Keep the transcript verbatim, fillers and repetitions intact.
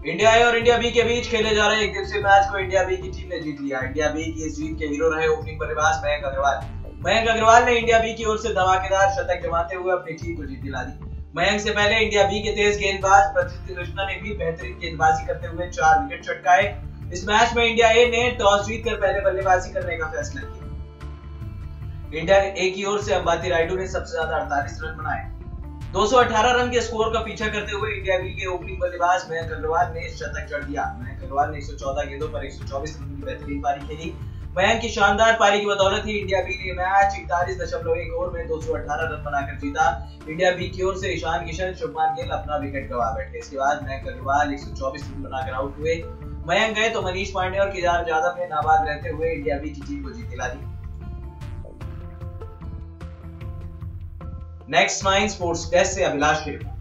India ए और India B के बीच खेले जा रहे एक दिवसीय मैच को इंडिया बी की टीम ने जीत लिया। इंडिया बी की इस जीत के हीरो रहे ओपनिंग बल्लेबाज मयंक अग्रवाल। मयंक अग्रवाल ने इंडिया बी की ओर से धमाकेदार शतक जमाते हुए अपनी टीम को जीत दिला दी। मयंक से पहले इंडिया बी के तेज गेंदबाज प्रसिद्ध कृष्णा ने भी बेहतरीन गेंदबाजी करते हुए चार विकेट चटकाए। इस मैच में इंडिया ए ने टॉस जीतकर पहले बल्लेबाजी करने का फैसला किया। इंडिया ए की ओर से अंबाती रायडू ने सबसे ज्यादा अड़तालीस रन बनाए। दो सौ अठारह रन के स्कोर का पीछा करते हुए इंडिया बी के ओपनिंग बल्लेबाज मयंक अग्रवाल ने शतक जड़ दिया। मयंक अग्रवाल ने एक सौ चौदह गेंदों पर एक सौ चौबीस रन की बेहतरीन पारी खेली। मयंक की शानदार पारी की बदौलत ही इंडिया बी ने मैच इकतालीस दशमलव एक ओवर में दो सौ अठारह रन बनाकर जीता। इंडिया बी की ओर से ईशान किशन, शुभमान गिल अपना विकेट गंवा बैठे। इसके बाद मयंक अग्रवाल एक सौ चौबीस रन बनाकर आउट हुए। मयंक गए तो मनीष पांडे और केदार जाधव ने नाबाद रहते हुए इंडिया बी की टीम को जीत दिला दी। नेक्स्ट नाइन स्पोर्ट्स डेस्क से अभिलाष के